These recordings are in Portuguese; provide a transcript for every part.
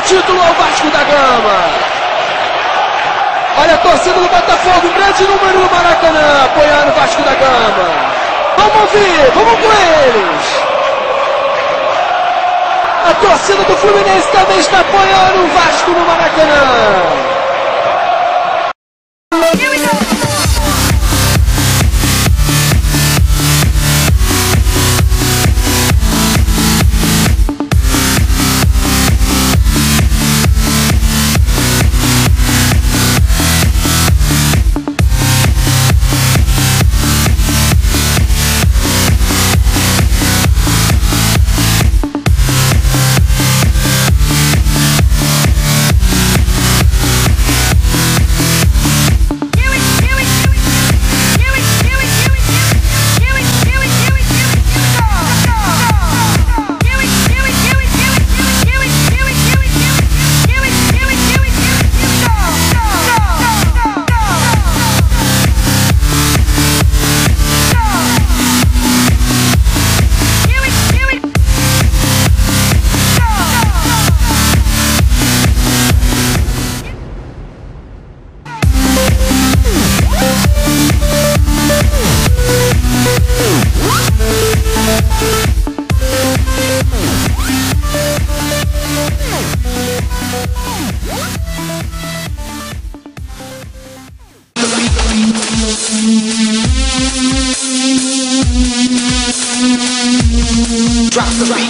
título ao Vasco da Gama. Olha a torcida do Botafogo, grande número no Maracanã, apoiando o Vasco da Gama. Vamos ouvir, vamos com eles. A torcida do Fluminense também está apoiando o Vasco no Maracanã. Drop the beat.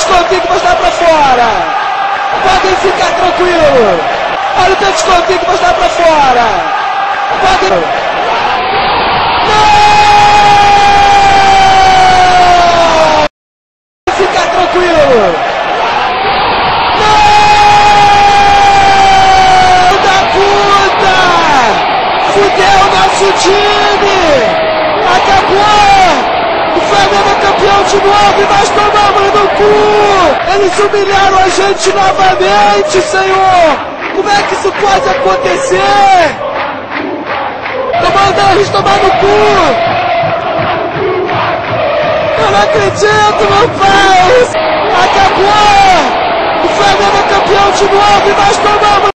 escanteio que vai estar pra fora. Podem ficar tranquilo. Olha o teu escanteio que vai estar pra fora. Podem... Não! Ficar tranquilo. Não! Da puta! Fudeu o nosso time! Acabou! O Flamengo é campeão de novo e nós tomamos no cu! Eles humilharam a gente novamente, Senhor! Como é que isso pode acontecer? Tô mandando eles tomar no cu! Eu não acredito, meu pai! Acabou! O Flamengo é campeão de novo e nós tomamos